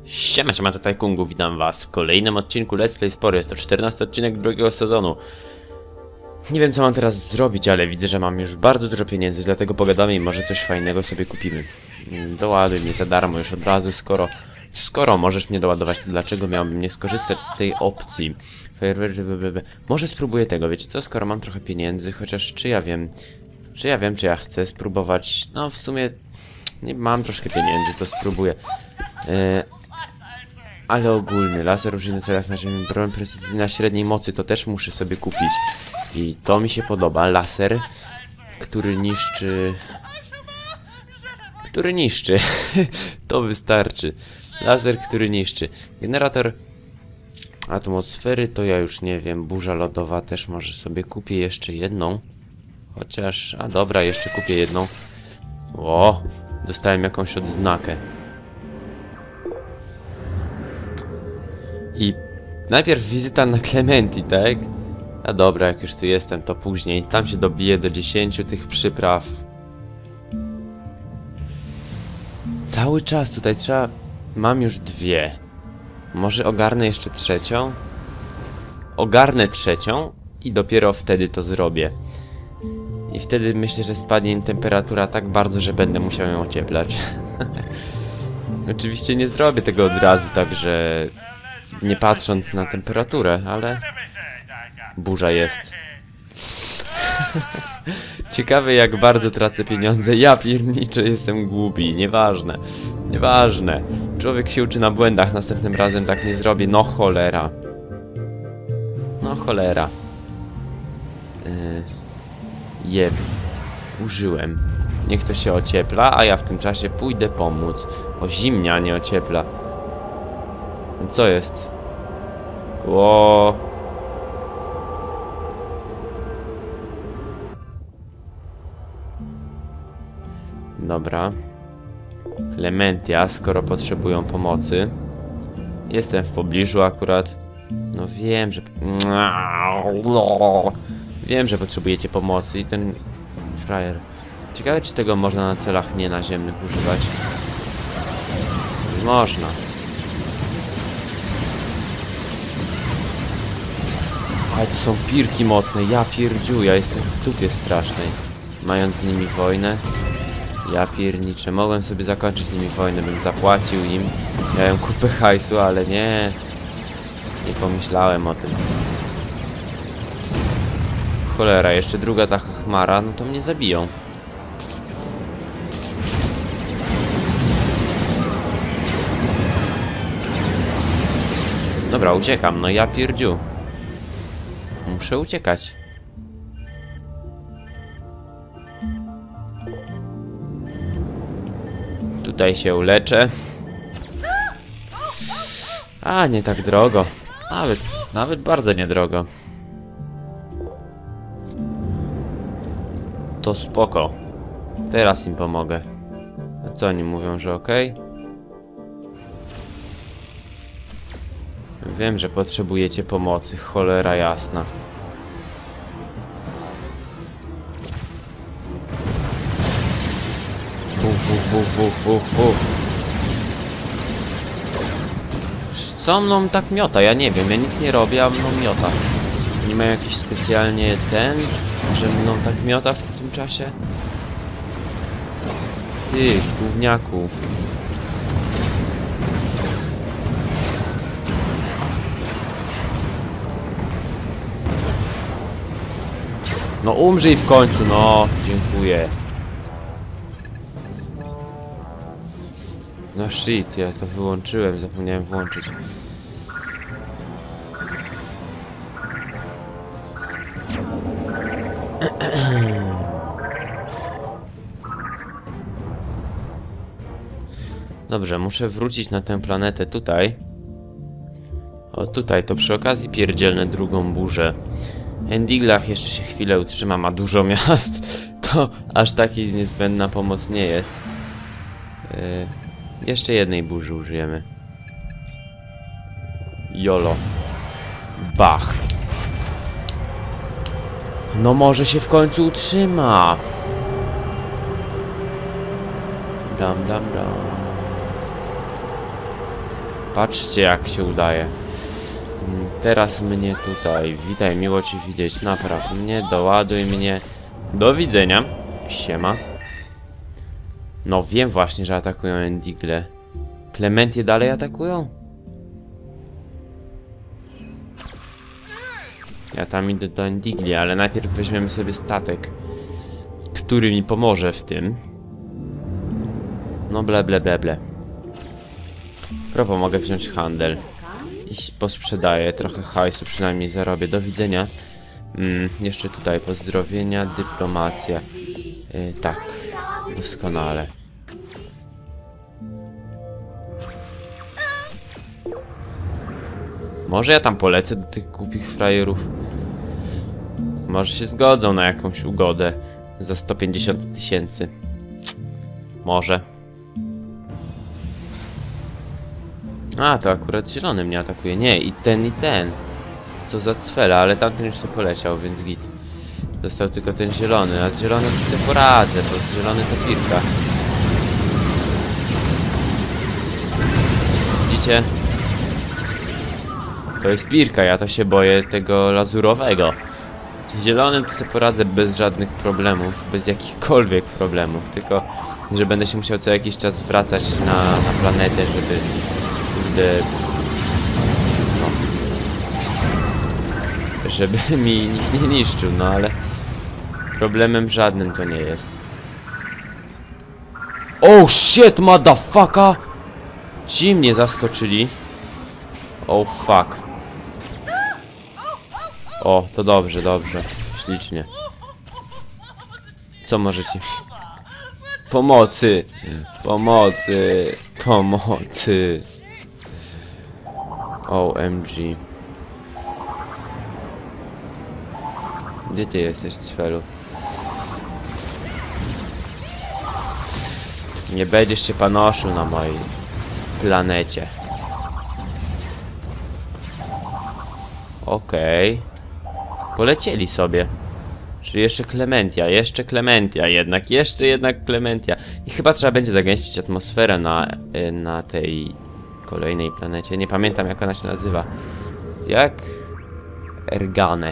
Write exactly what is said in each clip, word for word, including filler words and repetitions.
Siema, siema, tutaj Kungu, witam was w kolejnym odcinku Let's Play Spory. Jest to czternasty odcinek drugiego sezonu. Nie wiem, co mam teraz zrobić, ale widzę, że mam już bardzo dużo pieniędzy, dlatego pogadamy i może coś fajnego sobie kupimy. Doładuj mnie za darmo już od razu, skoro... Skoro możesz mnie doładować, to dlaczego miałbym nie skorzystać z tej opcji? Może spróbuję tego, wiecie co, skoro mam trochę pieniędzy, chociaż czy ja wiem... Czy ja wiem, czy ja chcę spróbować... No, w sumie... Nie mam troszkę pieniędzy, to spróbuję. Eee, ale ogólny, laser użyty na celach na ziemi, broń precyzyjna średniej mocy, to też muszę sobie kupić. I to mi się podoba. Laser, który niszczy... Który niszczy. To wystarczy. Laser, który niszczy. Generator atmosfery, to ja już nie wiem. Burza lodowa też może sobie kupię jeszcze jedną. Chociaż... A dobra, jeszcze kupię jedną. O, dostałem jakąś odznakę. I najpierw wizyta na Clementi, tak? A dobra, jak już tu jestem, to później. Tam się dobiję do dziesięciu tych przypraw. Cały czas tutaj trzeba... Mam już dwie. Może ogarnę jeszcze trzecią? Ogarnę trzecią i dopiero wtedy to zrobię. I wtedy myślę, że spadnie temperatura tak bardzo, że będę musiał ją ocieplać. Oczywiście nie zrobię tego od razu, tak że... Nie patrząc na temperaturę, ale... Burza jest. Ciekawe, jak bardzo tracę pieniądze. Ja pierniczę, jestem głupi. Nieważne. Nieważne. Człowiek się uczy na błędach. Następnym razem tak nie zrobię. No cholera. No cholera. Yy... Jeb. Użyłem. Niech to się ociepla, a ja w tym czasie pójdę pomóc. O, zimnia nie ociepla. Co jest? Ło. Dobra. Clementia, skoro potrzebują pomocy. Jestem w pobliżu akurat. No wiem, że... Wiem, że potrzebujecie pomocy i ten... frajer. Ciekawe, czy tego można na celach nienaziemnych używać. Można. Ale to są pirki mocne, ja pierdziu, ja jestem w dupie strasznej. Mając z nimi wojnę, ja pierniczę. Mogłem sobie zakończyć z nimi wojnę, bym zapłacił im. Miałem kupę hajsu, ale nie. Nie pomyślałem o tym. Cholera, jeszcze druga ta chmara, no to mnie zabiją. Dobra, uciekam, no ja pierdziu. Muszę uciekać. Tutaj się uleczę. A, nie tak drogo. Nawet, nawet bardzo niedrogo. To spoko. Teraz im pomogę. A co oni mówią, że okej? Wiem, że potrzebujecie pomocy, cholera jasna. Uf, uf, uf, uf, uf, uf. Co mną tak miota? Ja nie wiem, ja nic nie robię, a mną miota. Nie ma jakiś specjalnie ten, że mną tak miota w tym czasie? Ty, gówniaku. No umrzyj w końcu, no. Dziękuję. No shit, ja to wyłączyłem, zapomniałem włączyć. Dobrze, muszę wrócić na tę planetę tutaj. O, tutaj, to przy okazji pierdzielnę drugą burzę. Endiglach jeszcze się chwilę utrzyma, ma dużo miast. To aż taki niezbędna pomoc nie jest. Yy, jeszcze jednej burzy użyjemy. Jolo. Bach. No może się w końcu utrzyma. Dam, dam, dam. Patrzcie, jak się udaje. Teraz mnie tutaj. Witaj, miło Cię widzieć. Napraw mnie, doładuj mnie. Do widzenia. Siema. No wiem właśnie, że atakują Endigle. Klementie dalej atakują? Ja tam idę do Endigli, ale najpierw weźmiemy sobie statek, który mi pomoże w tym. No ble ble ble ble. Propo, mogę wziąć handel. I posprzedaję, trochę hajsu przynajmniej zarobię. Do widzenia. Mm, jeszcze tutaj pozdrowienia, dyplomacja. Yy, tak, doskonale. Może ja tam polecę do tych głupich frajerów. Może się zgodzą na jakąś ugodę za sto pięćdziesiąt tysięcy. Może. A, to akurat zielony mnie atakuje. Nie, i ten, i ten. Co za cfela, ale tamten już sobie poleciał, więc git. Został tylko ten zielony, a z zielonym sobie poradzę, bo z zielony to pirka. Widzicie? To jest pirka, ja to się boję tego lazurowego. Z zielonym to sobie poradzę bez żadnych problemów, bez jakichkolwiek problemów, tylko że będę się musiał co jakiś czas wracać na, na planetę, żeby... Kurde... No... Żeby mi nikt nie niszczył, no ale... Problemem żadnym to nie jest. Oh shit, motherfucker! Ci mnie zaskoczyli. Oh fuck. O, to dobrze, dobrze. Ślicznie. Co możecie... Pomocy! Pomocy! Pomocy! O M G. Gdzie ty jesteś, cfelu? Nie będziesz się panoszył na mojej planecie. Okej. Okay. Polecieli sobie. Czyli jeszcze Klementia, jeszcze Klementia jednak, jeszcze jednak Klementia. I chyba trzeba będzie zagęścić atmosferę na, na tej kolejnej planecie. Nie pamiętam, jak ona się nazywa. Jak? Ergane.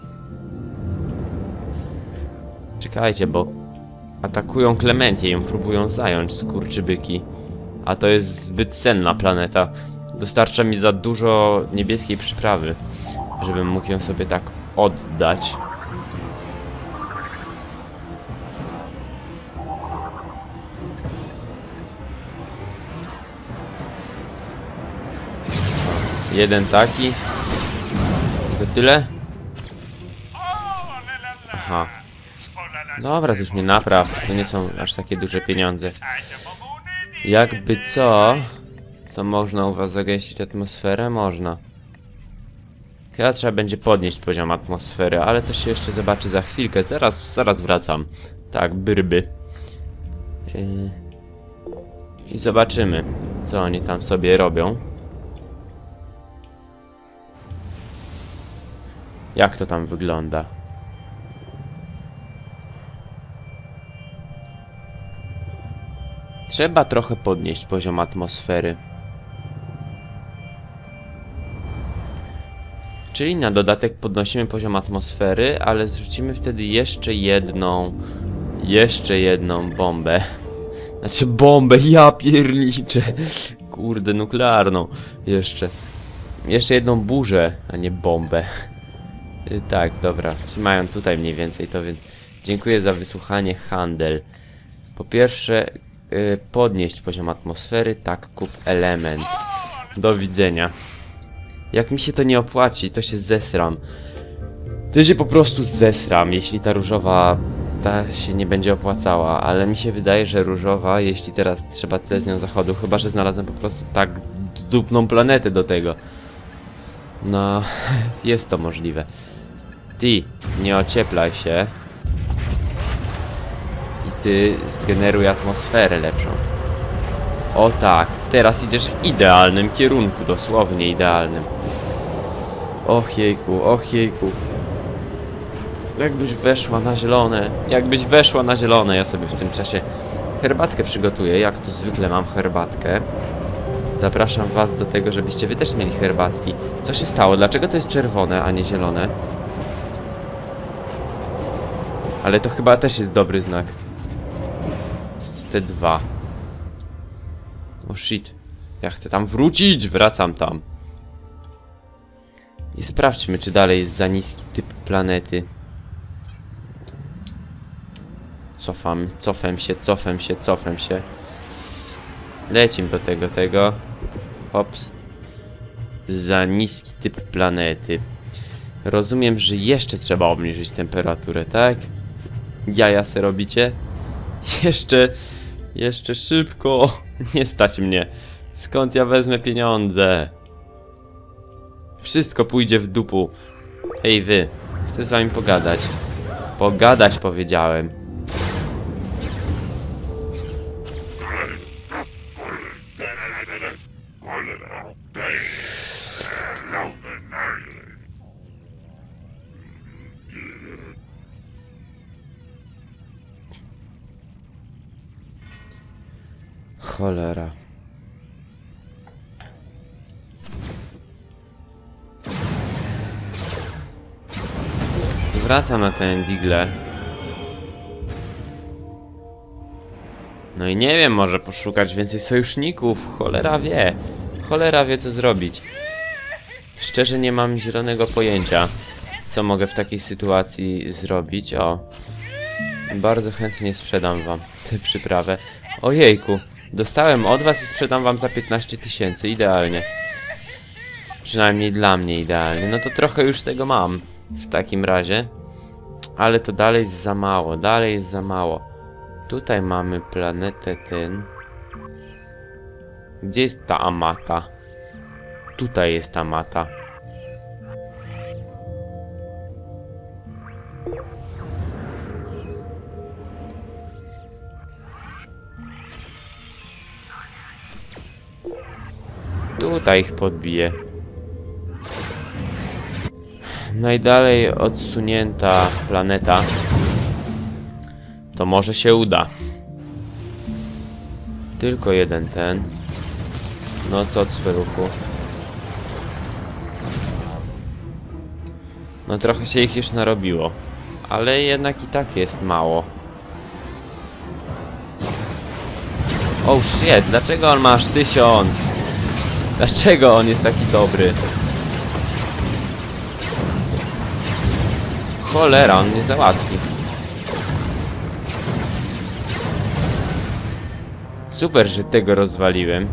Czekajcie, bo atakują Klementię i ją próbują zająć, skurczybyki. A to jest zbyt cenna planeta. Dostarcza mi za dużo niebieskiej przyprawy, żebym mógł ją sobie tak oddać. Jeden taki. I to tyle? Aha. Dobra, to już mnie napraw. To nie są aż takie duże pieniądze. Jakby co? To można u was zagęścić atmosferę? Można. Chyba trzeba będzie podnieść poziom atmosfery, ale to się jeszcze zobaczy za chwilkę. Zaraz, zaraz wracam. Tak, byrby. Yy... I zobaczymy, co oni tam sobie robią. Jak to tam wygląda? Trzeba trochę podnieść poziom atmosfery. Czyli na dodatek podnosimy poziom atmosfery, ale zrzucimy wtedy jeszcze jedną... Jeszcze jedną bombę. Znaczy bombę, ja pierniczę. Kurde, nuklearną. Jeszcze. Jeszcze jedną burzę, a nie bombę. Yy, tak, dobra. Trzymają tutaj mniej więcej to, więc... Dziękuję za wysłuchanie, handel. Po pierwsze... Yy, podnieść poziom atmosfery, tak, kup element. Do widzenia. Jak mi się to nie opłaci, to się zesram. To się po prostu zesram, jeśli ta różowa ta się nie będzie opłacała, ale mi się wydaje, że różowa, jeśli teraz trzeba tyle z nią zachodu, chyba że znalazłem po prostu tak dupną planetę do tego. No, jest to możliwe. Ty, nie ocieplaj się. I ty zgeneruj atmosferę lepszą. O tak, teraz idziesz w idealnym kierunku, dosłownie idealnym. Och jejku, och jejku. Jakbyś weszła na zielone, jakbyś weszła na zielone, ja sobie w tym czasie herbatkę przygotuję, jak to zwykle mam herbatkę. Zapraszam was do tego, żebyście wy też mieli herbatki. Co się stało? Dlaczego to jest czerwone, a nie zielone? Ale to chyba też jest dobry znak. T dwa. O shit. Ja chcę tam wrócić! Wracam tam. I sprawdźmy, czy dalej jest za niski typ planety. Cofam, cofam się, cofam się, cofam się. Lecim do tego, tego. Hops. Za niski typ planety. Rozumiem, że jeszcze trzeba obniżyć temperaturę, tak? Jaja se robicie? Jeszcze... Jeszcze szybko. Nie stać mnie. Skąd ja wezmę pieniądze? Wszystko pójdzie w dupu. Ej wy. Chcę z wami pogadać. Pogadać powiedziałem. Cholera. Wracam na ten digle. No i nie wiem, może poszukać więcej sojuszników. Cholera wie. Cholera wie, co zrobić. Szczerze nie mam zielonego pojęcia, co mogę w takiej sytuacji zrobić. O. Bardzo chętnie sprzedam wam tę przyprawę. Ojejku. Dostałem od was i sprzedam wam za piętnaście tysięcy. Idealnie. Przynajmniej dla mnie idealnie. No to trochę już tego mam. W takim razie. Ale to dalej jest za mało. Dalej jest za mało. Tutaj mamy planetę ten. Gdzie jest ta Amata? Tutaj jest Amata. Tutaj ich podbiję. Najdalej odsunięta planeta. To może się uda. Tylko jeden ten. No co, cweruchu? No trochę się ich już narobiło. Ale jednak i tak jest mało. Oh shit, dlaczego on ma aż tysiąc? Dlaczego on jest taki dobry? Cholera, on mnie załatwi. Super, że tego rozwaliłem.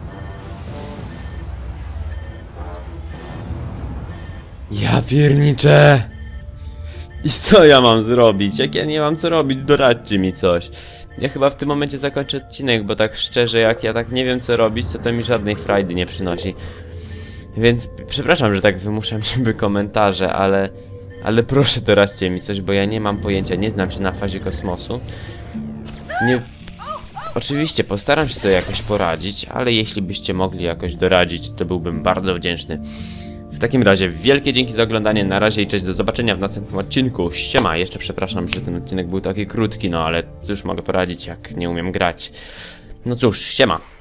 Ja pierniczę! I co ja mam zrobić? Jak ja nie mam co robić, doradźcie mi coś. Ja chyba w tym momencie zakończę odcinek, bo tak szczerze, jak ja tak nie wiem co robić, to to mi żadnej frajdy nie przynosi. Więc przepraszam, że tak wymuszam niby komentarze, ale... Ale proszę doradźcie mi coś, bo ja nie mam pojęcia, nie znam się na fazie kosmosu. Nie... Oczywiście postaram się sobie jakoś poradzić, ale jeśli byście mogli jakoś doradzić, to byłbym bardzo wdzięczny. W takim razie wielkie dzięki za oglądanie, na razie i cześć, do zobaczenia w następnym odcinku. Siema, jeszcze przepraszam, że ten odcinek był taki krótki, no ale cóż mogę poradzić, jak nie umiem grać. No cóż, siema.